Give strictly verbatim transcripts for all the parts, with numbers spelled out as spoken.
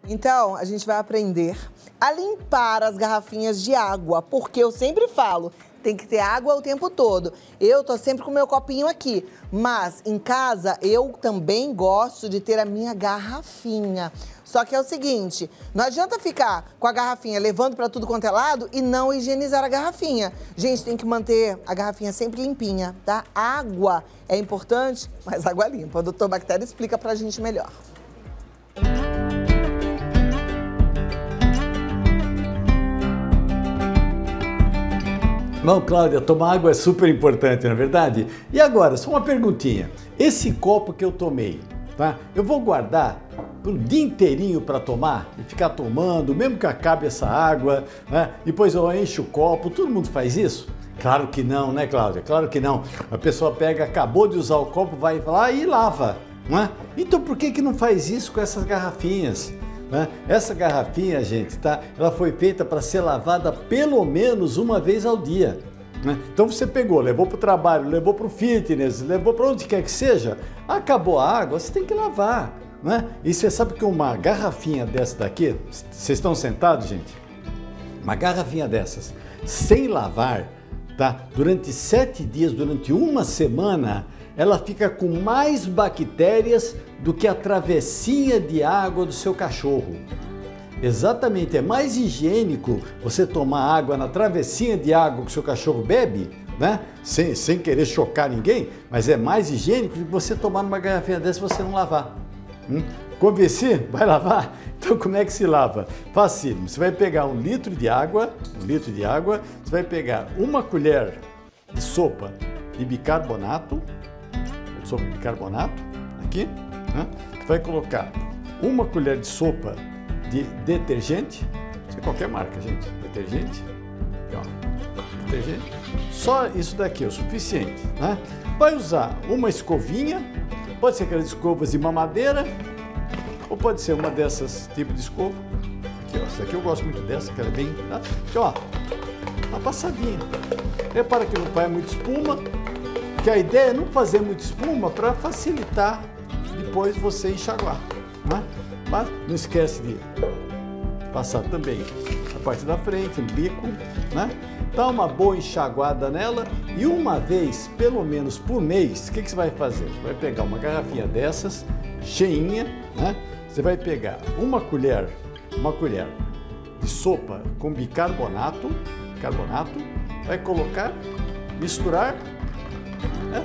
Então, a gente vai aprender a limpar as garrafinhas de água, porque eu sempre falo, tem que ter água o tempo todo. Eu tô sempre com o meu copinho aqui, mas em casa eu também gosto de ter a minha garrafinha. Só que é o seguinte, não adianta ficar com a garrafinha levando para tudo quanto é lado e não higienizar a garrafinha. Gente, tem que manter a garrafinha sempre limpinha, tá? Água é importante, mas água limpa. O doutor Bactéria explica pra gente melhor. Bom, Cláudia, tomar água é super importante, não é verdade? E agora, só uma perguntinha. Esse copo que eu tomei, tá? Eu vou guardar pro dia inteirinho para tomar e ficar tomando, mesmo que acabe essa água, né? Depois eu encho o copo, todo mundo faz isso? Claro que não, né, Cláudia? Claro que não. A pessoa pega, acabou de usar o copo, vai lá e lava, né? Então por que que não faz isso com essas garrafinhas? Né? Essa garrafinha, gente, tá? Ela foi feita para ser lavada pelo menos uma vez ao dia. Né? Então você pegou, levou para o trabalho, levou para o fitness, levou para onde quer que seja, acabou a água, você tem que lavar. Né? E você sabe que uma garrafinha dessa daqui, vocês estão sentados, gente? Uma garrafinha dessas, sem lavar, tá? Durante sete dias, durante uma semana, ela fica com mais bactérias do que a travessinha de água do seu cachorro. Exatamente, é mais higiênico você tomar água na travessinha de água que o seu cachorro bebe, né? Sem, sem querer chocar ninguém, mas é mais higiênico do que você tomar numa garrafinha dessa e você não lavar. Hum? Convenci? Vai lavar? Então como é que se lava? Facílimo, você vai pegar um litro de água, um litro de água, você vai pegar uma colher de sopa de bicarbonato, sopa de bicarbonato, aqui, né? Vai colocar uma colher de sopa de detergente, sem qualquer marca, gente, detergente, aqui, ó, detergente, só isso daqui é o suficiente, né? Vai usar uma escovinha, pode ser aquelas escovas de mamadeira, ou pode ser uma dessas tipo de escova, aqui, ó, essa aqui eu gosto muito dessa, que ela é bem, tá? Aqui, ó, uma passadinha, repara que não vai muito espuma, que a ideia é não fazer muita espuma para facilitar depois você enxaguar, né? Mas não esquece de passar também a parte da frente, no bico, né? Dá uma boa enxaguada nela e uma vez, pelo menos por mês, o que, que você vai fazer? Você vai pegar uma garrafinha dessas, cheinha, né? Você vai pegar uma colher, uma colher de sopa com bicarbonato, carbonato, vai colocar, misturar, né?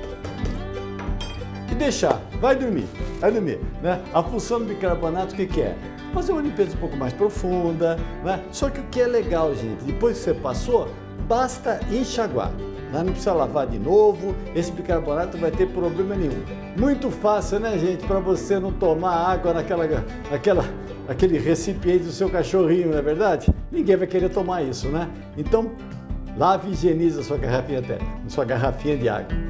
E deixar, vai dormir, vai dormir, né? A função do bicarbonato o que, que é? Fazer uma limpeza um pouco mais profunda, né? Só que o que é legal, gente, depois que você passou, basta enxaguar, né? Não precisa lavar de novo, esse bicarbonato não vai ter problema nenhum. Muito fácil, né, gente, para você não tomar água naquela, naquela, aquele recipiente do seu cachorrinho, não é verdade? Ninguém vai querer tomar isso, né? Então, lave e higienize a sua garrafinha, até, a sua garrafinha de água.